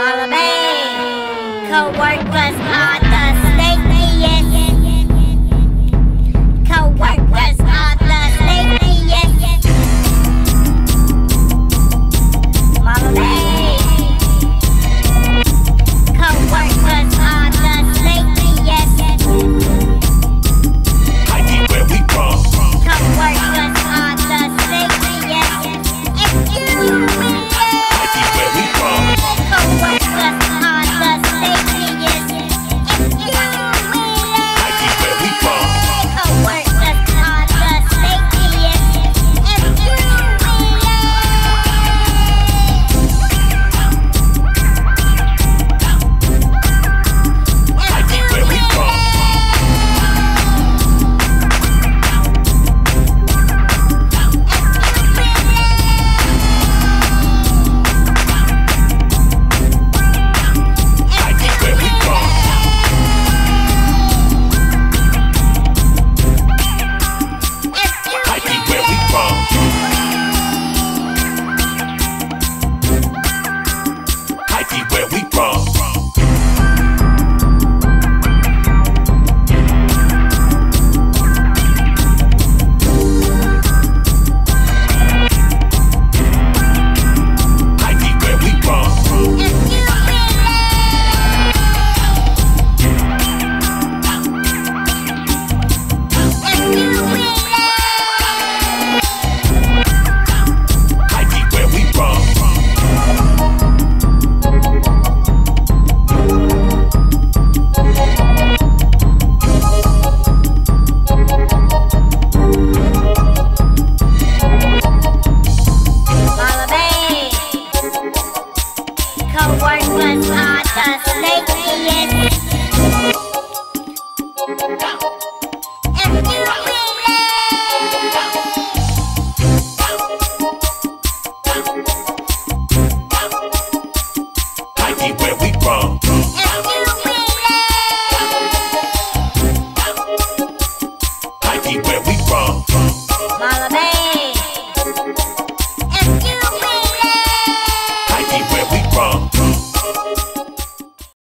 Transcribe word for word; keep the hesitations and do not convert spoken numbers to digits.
Malabay, co-workers are the sneakiest. Co-workers are the sneakiest. Malabay, co-workers are the sneakiest. I get where we from. Co-workers are the sneakiest. If you will. I get where we from. Co-workers are the sneakiest. If you will. I get where we from. Co-workers are the sneakiest. If you will. I get where we from. I get where we from. I get where we from. I get where we from. I get where we from. I get where we from. Malabay, co-workers are the sneakiest. If you will. I get where